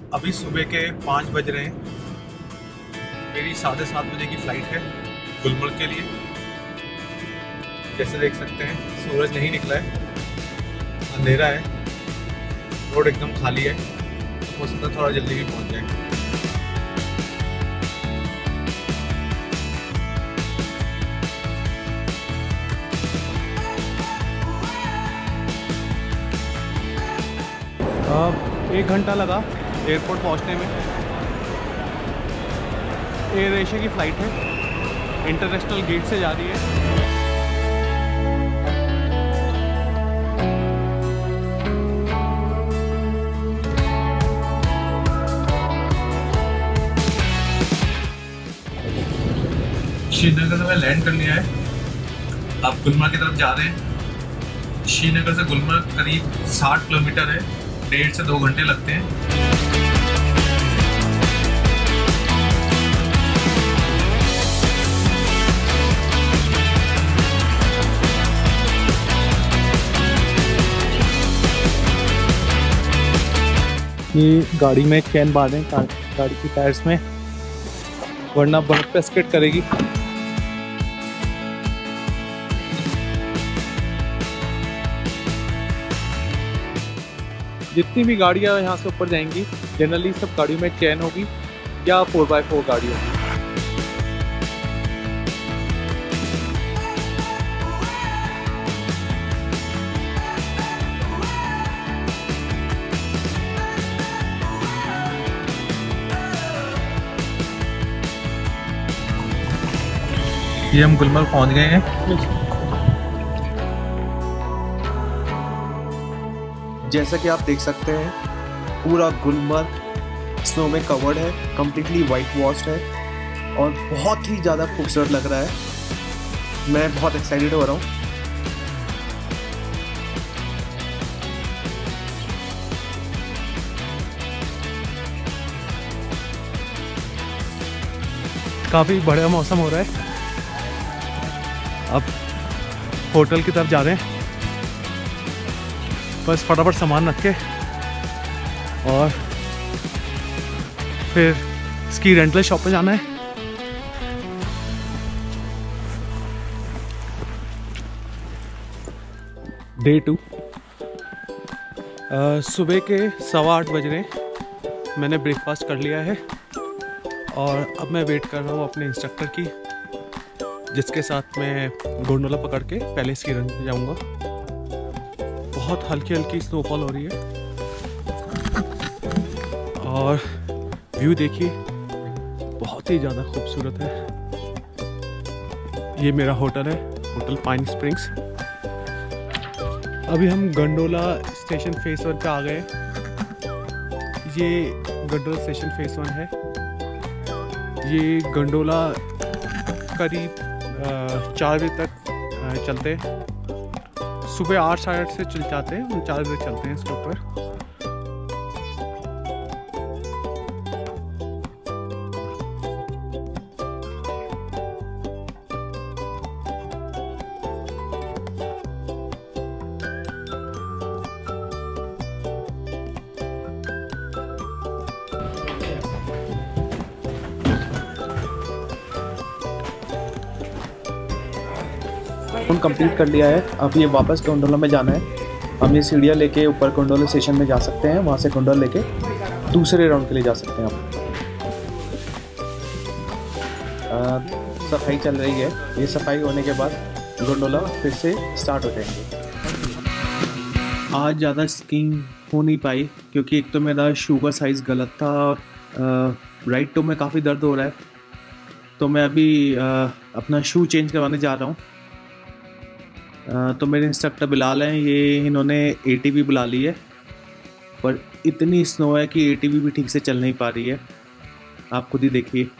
अभी सुबह के 5 बज रहे हैं। मेरी 7:30 बजे की फ़्लाइट है गुलमर्ग के लिए। जैसे देख सकते हैं सूरज नहीं निकला है, अंधेरा है, रोड एकदम खाली है। हो सकता है थोड़ा जल्दी भी पहुंच जाए। अब 1 घंटा लगा एयरपोर्ट पहुंचने में। एयर एशिया की फ़्लाइट है, इंटरनेशनल गेट से जा रही है। श्रीनगर में लैंड कर लिया है, अब गुलमर्ग की तरफ जा रहे हैं। श्रीनगर से गुलमर्ग करीब 60 किलोमीटर है, 1.5 से 2 घंटे लगते हैं। ये गाड़ी में चैन बांधें गाड़ी की टायर्स में, वरना बर्फ पे स्किड करेगी। जितनी भी गाड़ियाँ यहाँ से ऊपर जाएंगी जनरली सब गाड़ियों में चैन होगी या 4x4 गाड़ी होगी। ये हम गुलमर्ग पहुँच गए हैं। जैसा कि आप देख सकते हैं पूरा गुलमर्ग स्नो में कवर्ड है, कम्प्लीटली वाइट वॉश्ड है और बहुत ही ज़्यादा खूबसूरत लग रहा है। मैं बहुत एक्साइटेड हो रहा हूँ। काफ़ी बढ़िया मौसम हो रहा है। अब होटल की तरफ जा रहे हैं, बस फटाफट सामान रख के और फिर स्की रेंटल शॉप पे जाना है। डे 2 सुबह के 8:15 बज रहे हैं। मैंने ब्रेकफास्ट कर लिया है और अब मैं वेट कर रहा हूँ अपने इंस्ट्रक्टर की, जिसके साथ मैं गोंडोला पकड़ के पहले स्की रन पे जाऊँगा। बहुत हल्की हल्की स्नोफॉल हो रही है और व्यू देखिए बहुत ही ज़्यादा खूबसूरत है। ये मेरा होटल है, होटल पाइन स्प्रिंग्स। अभी हम गंडोला स्टेशन फेस 1 पे आ गए। ये गंडोला स्टेशन फेस 1 है। ये गंडोला करीब 4 बजे तक चलते हैं। सुबह 8 साढ़े 8 से चल जाते हैं, हम 4 बजे चलते हैं इसके ऊपर। कंप्लीट कर लिया है। अब ये वापस गोंडोला में जाना है। हम ये सीढ़ियाँ लेके ऊपर गोंडोला स्टेशन में जा सकते हैं, वहाँ से गोंडोला लेके दूसरे राउंड के लिए जा सकते हैं। अब सफाई चल रही है। ये सफाई होने के बाद गोंडोला फिर से स्टार्ट हो जाएंगे। आज ज़्यादा स्कीइंग हो नहीं पाई क्योंकि एक तो मेरा शू का साइज़ गलत था और राइट टो में काफ़ी दर्द हो रहा है, तो मैं अभी अपना शू चेंज करवाने जा रहा हूँ। तो मेरे इंस्ट्रक्टर बिलाल हैं, ये इन्होंने ATV बुला ली है, पर इतनी स्नो है कि ATV भी ठीक से चल नहीं पा रही है। आप खुद ही देखिए।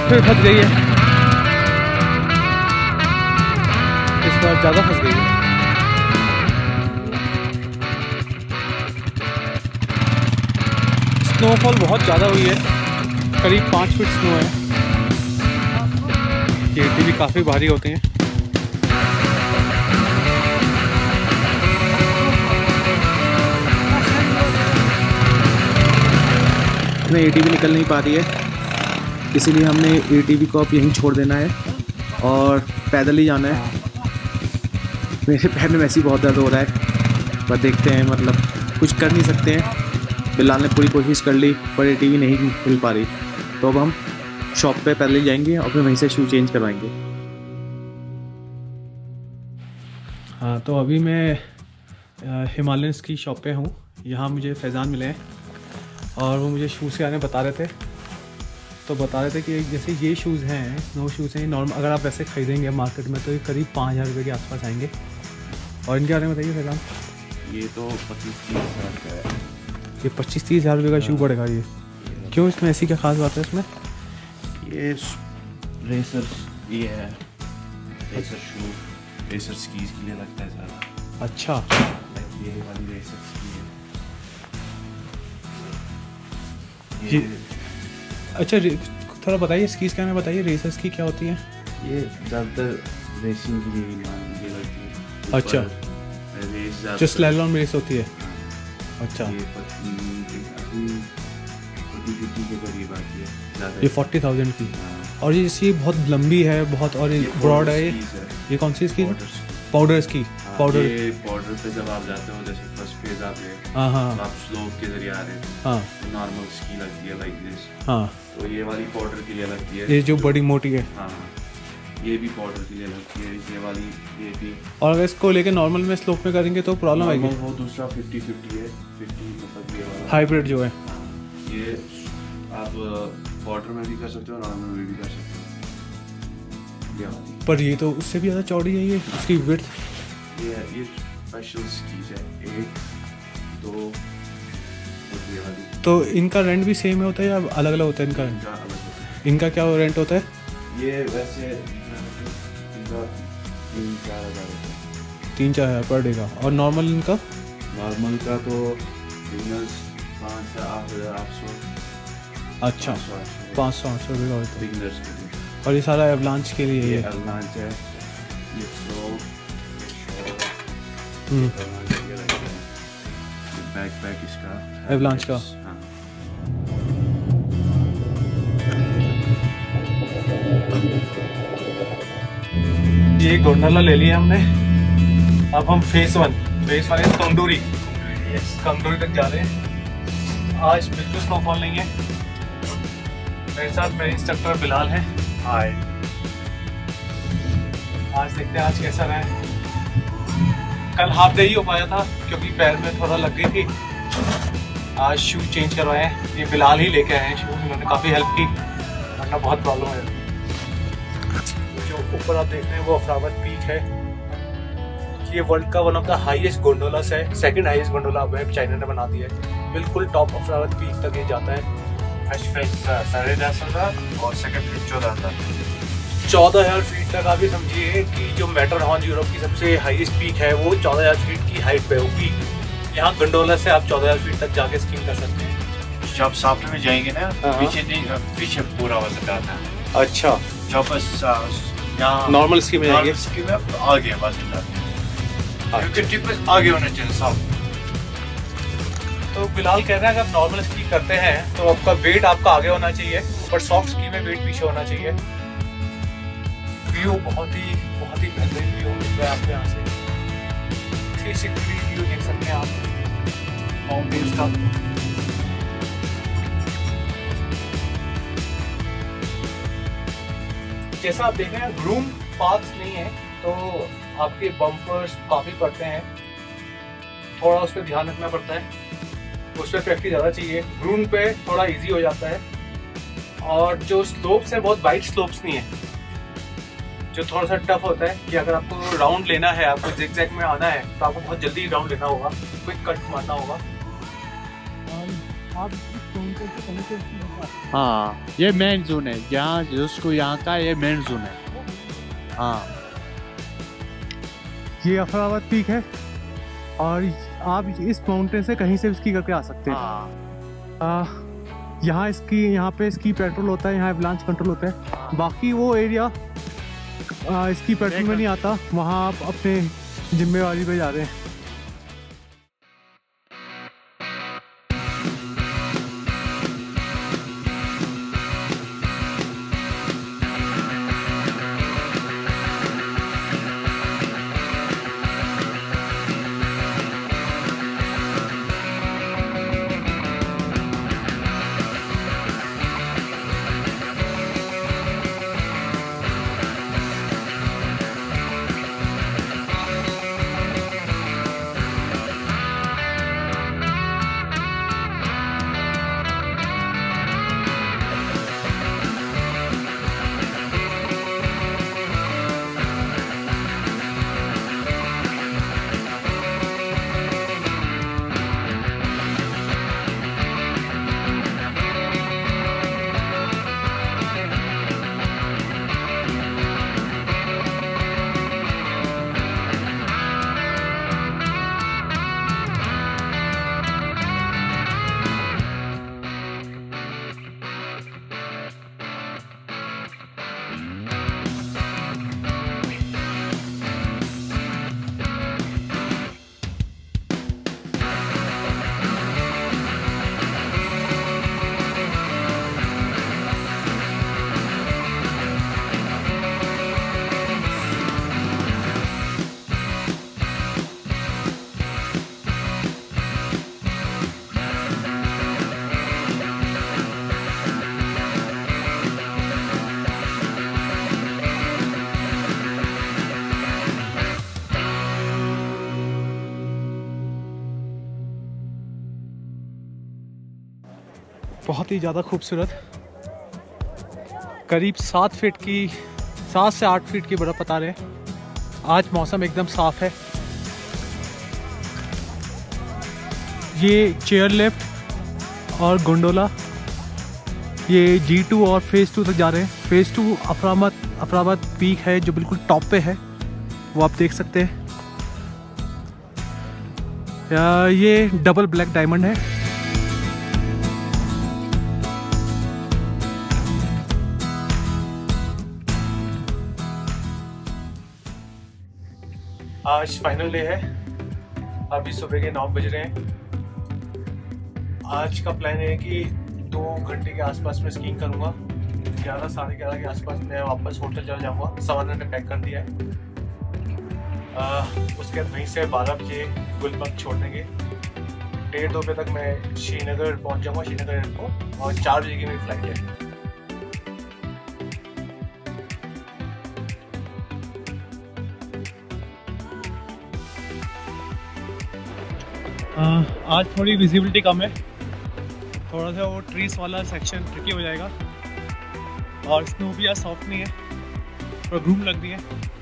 फिर फंस गई है, इस बार ज़्यादा फंस गई है। स्नोफॉल बहुत ज़्यादा हुई है, करीब 5 फीट स्नो है। ये ATV काफ़ी भारी होते हैं। इसमें ATV निकल नहीं पा रही है, इसीलिए हमने ATV को अब यहीं छोड़ देना है और पैदल ही जाना है। मेरे पैर में वैसे ही बहुत दर्द हो रहा है, पर देखते हैं, मतलब कुछ कर नहीं सकते हैं। बिलाल ने पूरी कोशिश कर ली पर ATV नहीं मिल पा रही, तो अब हम शॉप पे पैदल ही जाएंगे और फिर वहीं से शू चेंज करवाएंगे। हाँ, तो अभी मैं हिमालयन की शॉप पे हूँ। यहाँ मुझे फैज़ान मिले हैं और वो मुझे शूज़ के बारे में बता रहे थे। तो बता रहे थे कि जैसे ये शूज़ हैं, स्नो शूज़ हैं नॉर्मल, अगर आप वैसे ख़रीदेंगे मार्केट में तो ये करीब 5000 रुपये के आसपास आएंगे। और इनके बारे में बताइए फैज़ान। ये तो 25-30 हज़ार का है। ये 25-30 हज़ार रुपये का शू पड़ेगा ये? क्यों, इसमें ऐसी क्या खास बात है इसमें? ये रेसर, ये है रेसर शू, रेसर स्कीज के लिए लगता है ज़्यादा। अच्छा, ये वाली रेसर स्की है ये। अच्छा, थोड़ा बताइए स्कीज क्या, बताइए रेसर स्की क्या होती है? ये ज़्यादातर रेसिंग के लिए ये लगती है। अच्छा, रेस जो स्लैलॉन में रेस होती है। अच्छा, ये 40-50 के करीब आती है ज़्यादा। ये 40,000 की। और ये जैसे बहुत लंबी है बहुत और ब्रॉड है ये कौन सी इसकी? पाउडर की। पाउडर, ये पाउडर पे जब आप जाते हो, जैसे फर्स्ट फेज आप गए, हाँ हाँ, तो आप स्लोप के जरिए आ रहे हैं, हाँ, तो नॉर्मल स्की लगती है लाइक दिस। हाँ, तो ये वाली पाउडर के लिए लगती है, ये जो बड़ी मोटी है। हाँ, ये भी पाउडर के लिए लगती है, ये वाली ये भी। और अगर इसको लेके नॉर्मल में स्लोप में करेंगे तो प्रॉब्लम आएगी। वो दूसरा 50-50 है, 50 मतलब ये वाला हाइब्रिड जो है। ये आप पाउडर में भी कर सकते हो, नॉर्मल में भी कर सकते हो। ये वाली पर ये तो उससे भी ज़्यादा चौड़ी है, ये उसकी विड्थ। ये स्पेशल स्कीज है, 1, 2 और ये वाली। तो इनका रेंट भी सेम होता है या अलग अलग होता है इनका? इनका अलग होता है। इनका क्या रेंट होता है? ये वैसे इनका 3-4 हज़ार होता है। 3-4 हज़ार पर डे का। और नॉर्मल इनका? नॉर्मल का तो बिगनर्स 5 से 8,800। अच्छा, 500-800 रुपये का होता है बिगनर्स के लिए। और ये सारा एवलांच के लिए? ये एवलांच है, ये स्लो, बैकपैक इसका एवलांच का। हाँ। ये गोंडोला ले लिया हमने। अब हम फेस वन कंडोरी तक जा रहे हैं। आज बिल्कुल स्नोफॉल नहीं है। मेरे साथ मेरे इंस्ट्रक्टर बिलाल हैं। हाय, आज देखते हैं आज कैसा रहा है। कल हाफ डे ही हो पाया था क्योंकि पैर में थोड़ा लग गई थी। आज शू चेंज करवाए हैं, ये बिलाल ही लेके आए हैं शू, इन्होंने काफ़ी हेल्प की, वरना बहुत प्रॉब्लम है। जो ऊपर आप देख रहे हैं वो अफरावत पीक है। ये वर्ल्ड का one of the highest gondolas है, सेकंड हाईएस्ट गोंडोला अब है, चाइना ने बना दिया है। बिल्कुल टॉप अफरावत पीक तक ये जाता है। फर्स्ट फेज 10,500 और सेकंड फेज 14,000। 14,000 फीट तक आप ये समझिए कि जो मैटरहॉर्न यूरोप की सबसे हाईएस्ट पीक है वो 14,000 फीट की हाइट पे होगी। यहाँ गंडोला से आप 14,000 फीट तक जाके स्कीइंग कर सकते हैं। जब सामने में जाएंगे ना, पीछे पूरा वजन आता है। अच्छा, जब बस यहाँ नॉर्मल स्की में जाएंगे, स्की में आगे वजन आता है, क्योंकि टिप आगे होना चाहिए सामने। तो बिलाल कह रहा है अगर नॉर्मल स्की करते हैं तो आपका वेट आपका आगे होना चाहिए, पर सॉफ्ट स्की में वेट पीछे होना चाहिए। व्यू बहुत ही बेहतरीन व्यू मिल रहा है आपको यहाँ से। 360 व्यू देख सकते हैं आप माउंटेन्स का। जैसा आप देख रहे हैं ग्रूम पाथ्स नहीं है तो आपके बम्पर्स काफ़ी पड़ते हैं, थोड़ा उस पर ध्यान रखना पड़ता है, उस पर प्रैक्टिस ज़्यादा चाहिए। ग्रूम पे थोड़ा इजी हो जाता है। और जो स्लोप्स है बहुत वाइड स्लोप्स नहीं है, जो थोड़ा सा टफ होता है कि अगर आपको राउंड लेना है, आपको जिगजैग में आना है तो आपको बहुत जल्दी राउंड लेना होगा, क्विक कट मारना होगा। आप इस माउंटेन से कहीं से स्की कर सकते हैं। हाँ ये मेन जोन है, जहाँ जिसको यहाँ का ये मेन जोन है। हाँ ये अफराबाद पीक है और आप इस माउंटेन से कहीं से स्की करके आ सकते हैं। हाँ यहाँ पे स्की पेट्रोल होता है, यहाँ एवलांच कंट्रोल होता है। बाकी वो एरिया स्की पेट्रोल में नहीं आता, वहाँ आप अपने जिम्मेवारी पे जा रहे हैं। बहुत ही ज़्यादा खूबसूरत, करीब 7 से 8 फीट की बर्फ़ बता रहे हैं। आज मौसम एकदम साफ़ है। ये चेयर लिफ्ट और गोंडोला ये G2 और फेज़ 2 तक जा रहे हैं। फेज़ 2 अफराबाद पीक है जो बिल्कुल टॉप पे है, वो आप देख सकते हैं। ये डबल ब्लैक डायमंड है। आज फाइनल डे है, अभी सुबह के 9 बज रहे हैं। आज का प्लान है कि 2 घंटे के आसपास में स्कीइंग करूँगा। 11 साढ़े 11 के आसपास मैं वापस होटल चला जाऊँगा। सामान मैंने पैक कर दिया है। उसके बाद वहीं से 12 बजे गुलमर्ग छोड़ देंगे। 1:30-2 बजे तक मैं श्रीनगर पहुँच जाऊँगा, श्रीनगर एयरपोर्ट, और 4 बजे की मेरी फ्लाइट है। आज थोड़ी विजिबिलिटी कम है, थोड़ा सा वो ट्रीज वाला सेक्शन ट्रिकी हो जाएगा, और स्नो भी आज सॉफ्ट नहीं है, थोड़ा घूम लग रही है।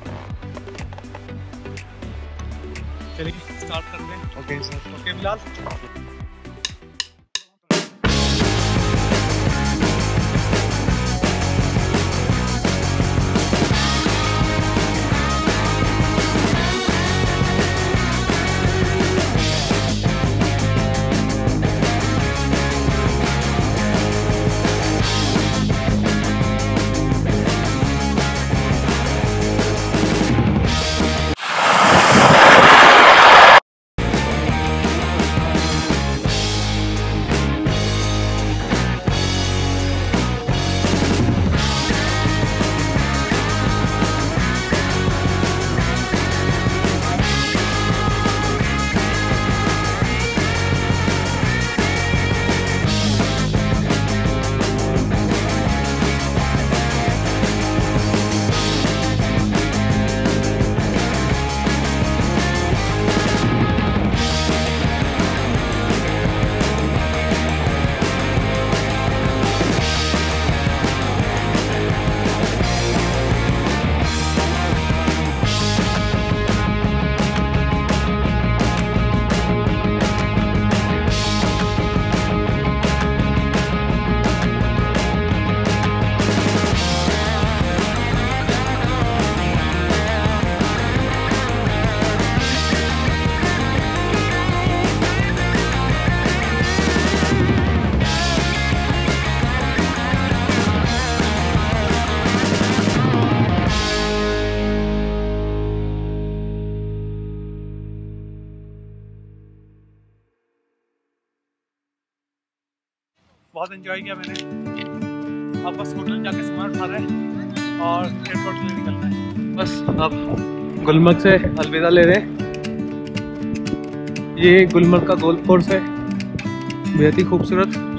चलिए स्टार्ट करते हैं। Okay sir. ओके बिलाल। बहुत एंजॉय किया मैंने। अब बस होटल जाके सामान उठा रहे हैं और एयरपोर्ट के लिए निकलना है। बस अब गुलमर्ग से अलविदा ले रहे हैं। ये गुलमर्ग का गोल्फ कोर्स है, बेहद ही खूबसूरत।